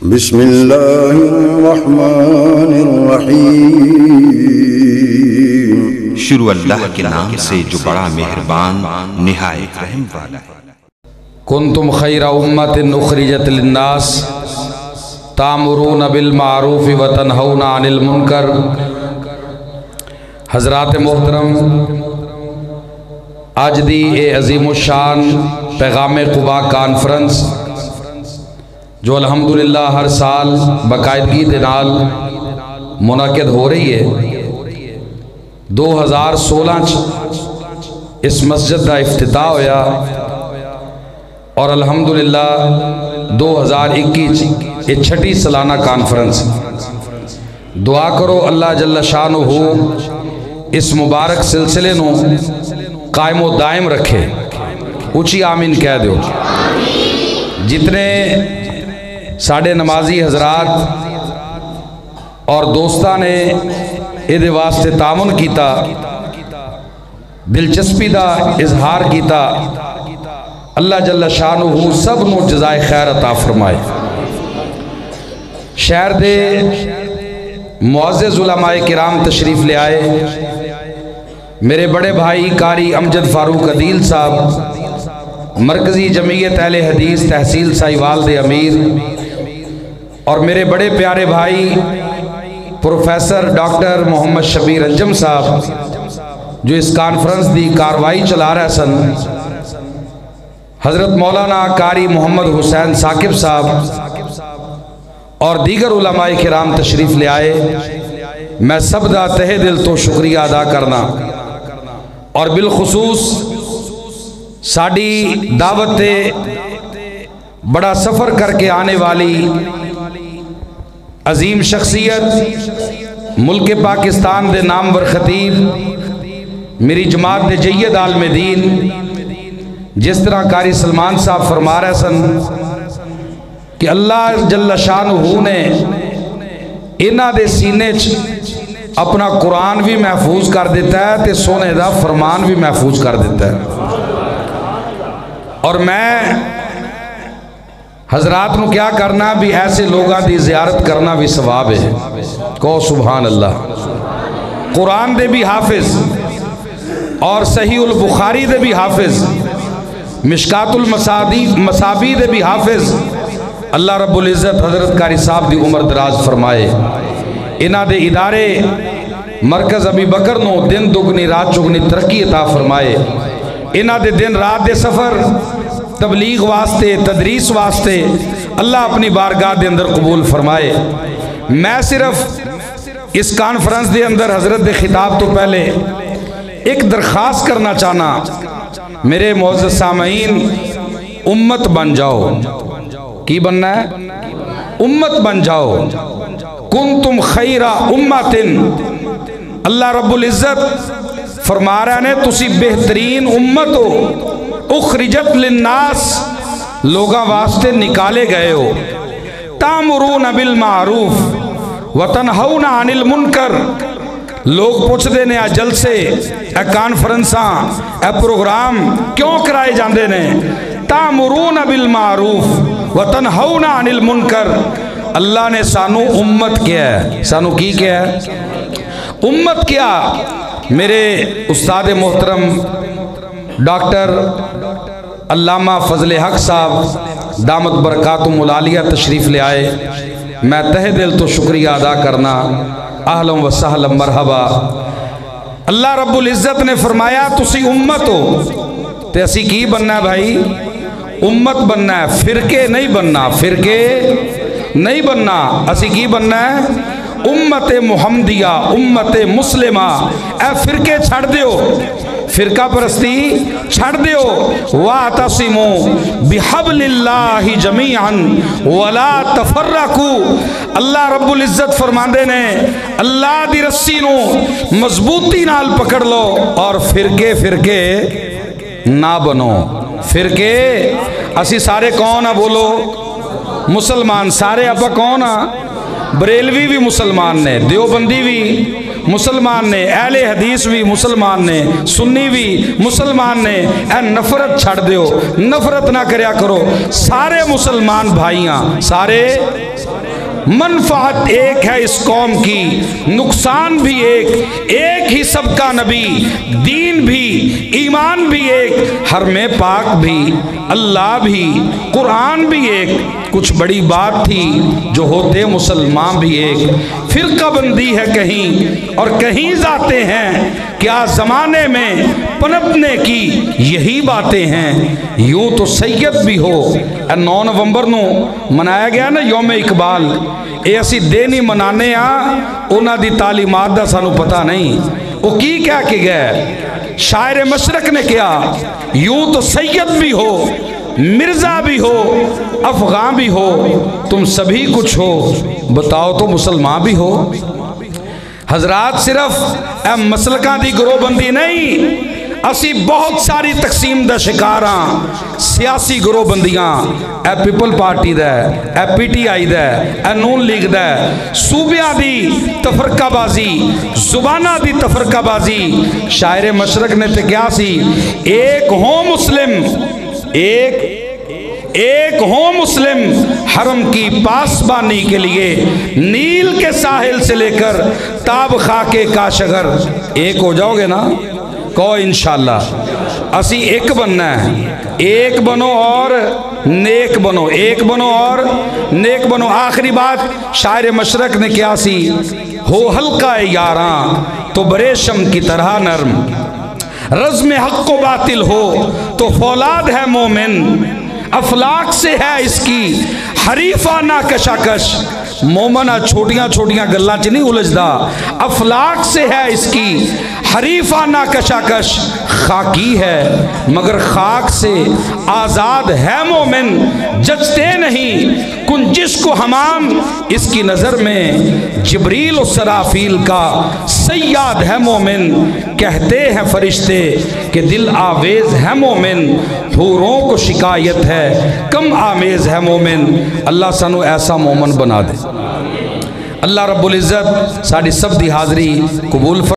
بسم اللہ الرحمن الرحیم۔ شروع اللہ کے نام سے جو بڑا مہربان نہایت رحم والا ہے۔ کنتم خیر امت اخرجت للناس تامرون بالمعروف وتنہون عن المنکر۔ حضرات محترم، آج دی اے عظیم الشان پیغام قبا کانفرنس جو الحمدللہ ہر سال باقاعدگی دے نال منعقد ہو رہی ہے، 2016 اس مسجد کا افتتاح ہویا اور الحمدللہ 2021 یہ چھٹی سالانہ کانفرنس۔ دعا کرو اللہ جل شانہ اس مبارک سلسلے نو قائم و دائم رکھے۔ اونچی آمین کہہ دیو۔ جتنے ساڑھے نمازی حضرات اور دوستان نے یہ واسطے تعاون کیتا، دلچسپی دا اظہار کیتا، اللہ جل شانہ سب نو جزائے خیر عطا فرمائے۔ شہر دے معزز علماء کرام تشریف لے آئے، میرے بڑے بھائی قاری امجد فاروق عدیل صاحب، مرکزی جمعیت اہل حدیث تحصیل سائیوال دے امیر، اور میرے بڑے پیارے بھائی پروفیسر ڈاکٹر محمد شبیر انجم صاحب جو اس کانفرنس دی کاروائی چلا رہے سن، حضرت مولانا قاری محمد حسین ثاقب صاحب اور دیگر علماء کرام تشریف لے آئے۔ میں سب دا تہہ دل تو شکریہ ادا کرنا، اور بالخصوص ساڑی دعوت تے بڑا سفر کر کے آنے والی عظیم شخصیت، ملک پاکستان دے نامور خطیب، میری جماعت دے جید عالم دین، جس طرح قاری سلمان صاحب فرما رہے سن کہ اللہ جل شانہ نے انہاں دے سینے اپنا قرآن بھی محفوظ کر دیتا ہے تے سونے دا فرمان بھی محفوظ کر دیتا ہے۔ اور میں حضرات نو کیا کرنا بھی ایسے لوگاں دی زیارت کرنا بھی ثواب ہے۔ کہو سبحان اللہ۔ قرآن دے بھی حافظ اور صحیح البخاری دے بھی حافظ، مشکات المصابی دے بھی حافظ، اللہ رب العزت حضرت قاری صاحب دی عمر دراز فرمائے۔ انہ دے ادارے مرکز ابی بکر نو دن دگنی رات چگنی ترقی عطا فرمائے۔ انہ دے دن رات دے سفر تبلیغ واسطے تدریس واسطے اللہ اپنی بارگاہ دے اندر قبول فرمائے۔ میں صرف اس کانفرنس دے اندر حضرت دے خطاب تو پہلے ایک درخواست کرنا چاہنا، میرے معزز سامعین، امت بن جاؤ۔ کی بننا ہے؟ امت بن جاؤ۔ کنتم خیر امت، اللہ رب العزت فرما رہے ہیں تسی بہترین امت ہو، اخرجت للناس، لوگاں واسطے نکالے گئے ہو، تامرون بالمعروف وتنہون عن المنکر۔ لوگ پوچھ دینے آ جلسے، اے کانفرنساں، اے پروگرام کیوں کرائے جاندے نے؟ تامرون بالمعروف وتنہون عن المنکر۔ اللہ نے سانو امت کیا ہے، سانو کی کیا ہے؟ امت کیا؟ میرے استاد محترم ڈاکٹر علامہ فضل حق صاحب دامت برکاتہم العالیہ تشریف لے آئے۔ میں تہہ دل تو شکریہ ادا کرنا، اہلا و سہلا مرحبا۔ اللہ رب العزت نے فرمایا تسی امت ہو، تے اسی کی بننا ہے بھائی؟ امت بننا ہے، فرقے نہیں بننا، فرقے نہیں بننا۔ اسی کی بننا ہے؟ امت محمدیہ، امت مسلمہ۔ اے فرقے چھڑ دیو، فرقہ پرستی چھڑ دیو۔ وَاعْتَصِمُوا بِحَبْلِ اللَّهِ جَمِيعًا وَلَا تَفَرَّقُوا۔ اللہ رب العزت فرماندے نے اللہ دی رسی نو مضبوطی نال پکڑ لو اور فرقے فرقے نہ بنو۔ فرقے اسی سارے کون ہیں؟ بولو مسلمان سارے۔ اپا کون ہیں؟ بریلوی بھی مسلمان نے، دیوبندی بھی مسلمان نے، اہل حدیث بھی مسلمان نے، سنی بھی مسلمان نے۔ اے نفرت چھڑ دیو، نفرت نہ کریا کرو، سارے مسلمان بھائیاں، سارے منفعت ایک ہے اس قوم کی، نقصان بھی ایک ہی سب کا نبی، دین بھی ایمان بھی ایک، حرم پاک بھی اللہ بھی قرآن بھی ایک، کچھ بڑی بات تھی جو ہوتے مسلمان بھی ایک، فرقہ بندی ہے کہیں اور کہیں ذاتیں ہیں، کیا زمانے میں پنپنے کی یہی باتیں ہیں، یوں تو سید بھی ہو۔ 9 نومبر نو منایا گیا نا یوم اقبال، اے اسی دینی منانے انہاں دی تعلیمات دا سانو پتہ نہیں، وہ کی کہہ کے گئے؟ شاعر مشرق نے کیا یوں تو سید بھی ہو، مرزا بھی ہو، افغان بھی ہو، تم سبھی کچھ ہو، بتاؤ تو مسلمان بھی ہو۔ حضرات صرف مسلکاں دی گروہ بندی نہیں، اسی بہت ساری تقسیم دا شکاراں، سیاسی گروہ بندیاں، اے پیپل پارٹی دا ہے، اے پی ٹی آئی دا ہے، اے نون لیگ دا ہے، صوبیاں دی تفرقہ بازی، زبانہ دی تفرقہ بازی۔ شاعر مشرق نے تو کیا سی، ایک ہوں مسلم، ایک ہوں مسلم، حرم کی پاسبانی کے لیے نیل کے ساحل سے لے کر تاب خاکے کاشغر، ایک ہو جاؤ گے نا؟ کہو انشاءاللہ اسی ایک بننا ہے، ایک بنو اور نیک بنو، ایک بنو اور نیک بنو۔ آخری بات شاعر مشرق نے کیا سی، ہو حلقہ یاراں تو بریشم کی طرح نرم، رزم حق و باطل ہو تو فولاد ہے مومن، افلاق سے ہے اس کی حریفانہ کشاکش، مومنہ چھوٹیاں چھوٹیاں گلاں چ نہیں الجھدا، افلاق سے ہے اس کی حریفانہ کشاکش، خاکی ہے مگر خاک سے آزاد ہے مومن، جچتے نہیں کنجش کو حمام، اس کی نظر میں جبریل و سرافیل کا سیاد ہے مومن، کہتے ہیں فرشتے کہ دل آویز ہے مومن، حوروں کو شکایت ہے کم آمیز ہے مومن۔ اللہ سانو ایسا مومن بنا دے۔ اللہ رب العزت ساری سب دی حاضری قبول فرمائے۔